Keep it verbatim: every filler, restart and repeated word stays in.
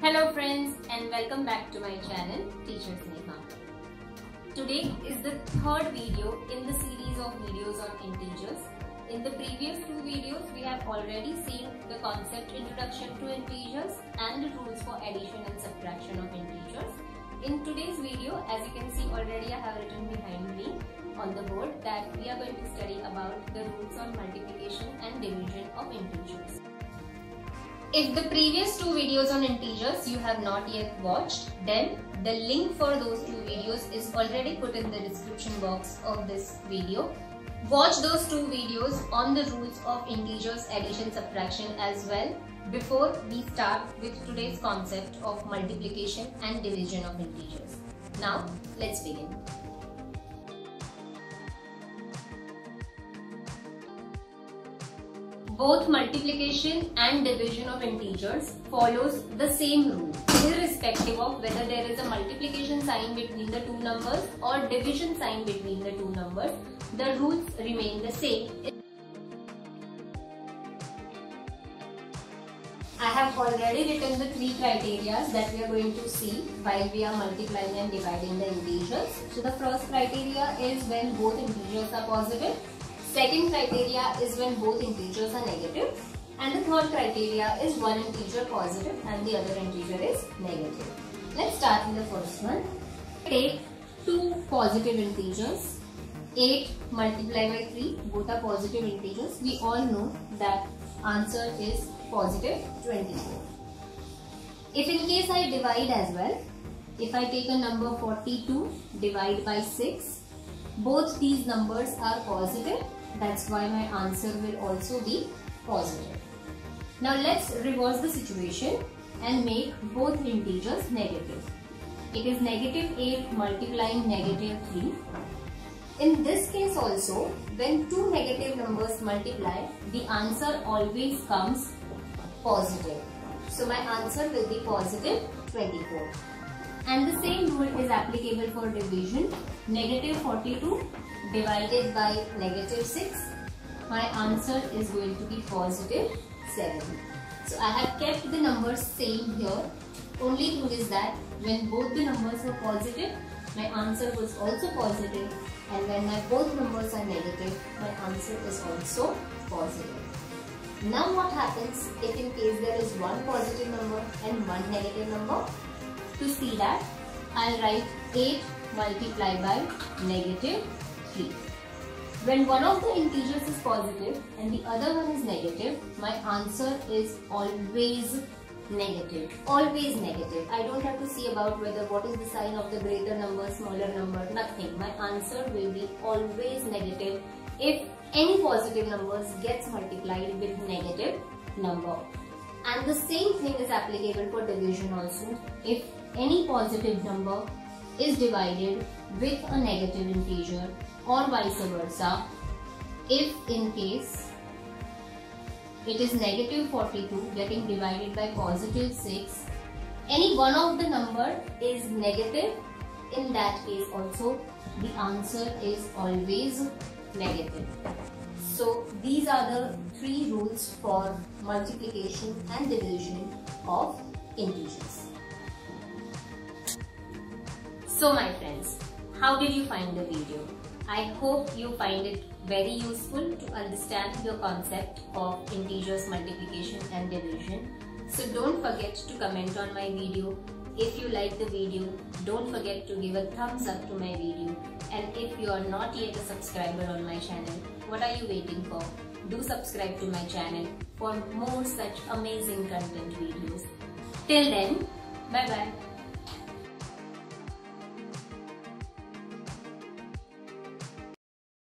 Hello friends and welcome back to my channel Teacher Sneha. Today is the third video in the series of videos on integers. In the previous two videos we have already seen the concept introduction to integers and the rules for addition and subtraction of integers. In today's video, as you can see already, I have written behind me on the board that we are going to study about the rules on multiplication and division of integers. If the previous two videos on integers you have not yet watched, then the link for those two videos is already put in the description box of this video. Watch those two videos on the rules of integers, addition, subtraction as well before we start with today's concept of multiplication and division of integers. Now let's begin. Both multiplication and division of integers follows the same rule, irrespective of whether there is a multiplication sign between the two numbers or division sign between the two numbers. The rules remain the same. I have already written the three criteria that we are going to see while we are multiplying and dividing the integers. So the first criteria is when both integers are positive. Second criteria is when both integers are negative, and the third criteria is one integer positive and the other integer is negative. Let's start with the first one. Take two positive integers, eight multiplied by three, both are positive integers. We all know that answer is positive twenty-four. If in case I divide as well, if I take a number forty-two, divide by six, both these numbers are positive. That's why my answer will also be positive. Now let's reverse the situation and make both integers negative. It is negative eight multiplying negative three. In this case also, when two negative numbers multiply, the answer always comes positive. So my answer will be positive twenty-four. And the same rule is applicable for division. Negative forty-two divided by negative six, my answer is going to be positive seven. So I have kept the numbers same here. Only thing is that when both the numbers were positive, my answer was also positive, and when my both numbers are negative, my answer is also positive. Now what happens if in case there is one positive number and one negative number? To see that, I'll write eight multiplied by negative three. When one of the integers is positive and the other one is negative, my answer is always negative. Always negative. I don't have to see about whether what is the sign of the greater number, smaller number, nothing. My answer will be always negative if any positive numbers gets multiplied with negative number. And the same thing is applicable for division also. If any positive number is divided with a negative integer or vice versa, if in case it is negative forty-two getting divided by positive six, any one of the number is negative, in that case also the answer is always negative. So these are the three rules for multiplication and division of integers. So my friends, how did you find the video? I hope you find it very useful to understand the concept of integers, multiplication and division. So don't forget to comment on my video. If you like the video, don't forget to give a thumbs up to my video. And if you are not yet a subscriber on my channel, what are you waiting for? Do subscribe to my channel for more such amazing content videos. Till then, bye bye.